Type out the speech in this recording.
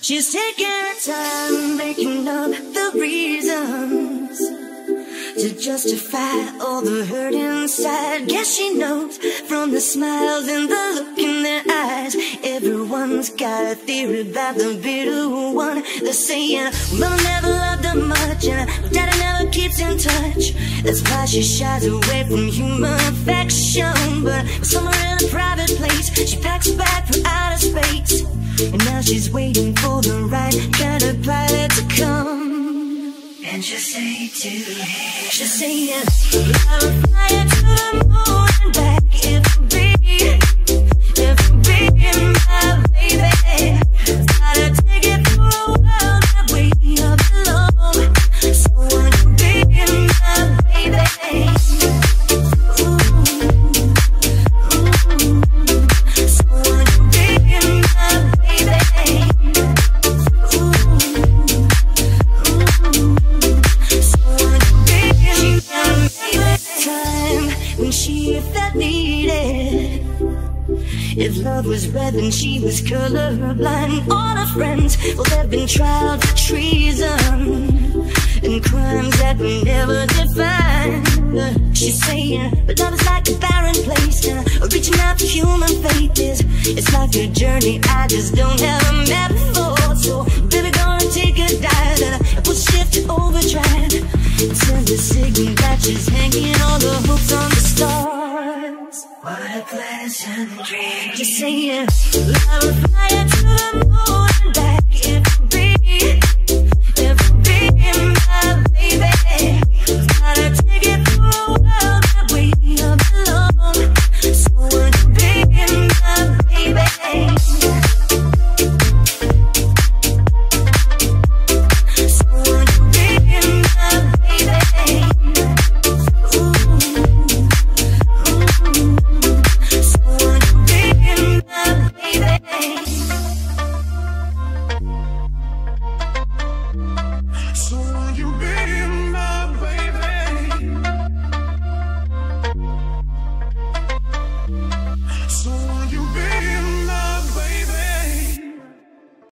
She's taking her time, making up the reasons to justify all the hurt inside. Guess she knows from the smiles and the look in their eyes. Everyone's got a theory about the bitter one. They're saying, Mama never loved her much, and Daddy never keeps in touch. That's why she shies away from human affection. But somewhere in a private place, she packs a bag for outer space. And now she's waiting for the right kind of pilot to come. And she'll say to him, she'll say yes, I'll fly to the moon and back if you'll be my baby. Gotta take it for a world that we are alone. So won't you be my baby? So won't you be my baby? When she felt needed, if love was red then she was colorblind. All her friends, well, they've been tried for treason and crimes that we never defined. She's saying, but love is like a barren place, reaching out to human fate is, it's like a journey I just don't have a map for. So baby, gonna take a dive and put shift to overdrive. Send a signal that she's hanging all the hopes on the stars. What a pleasant dream. Just saying.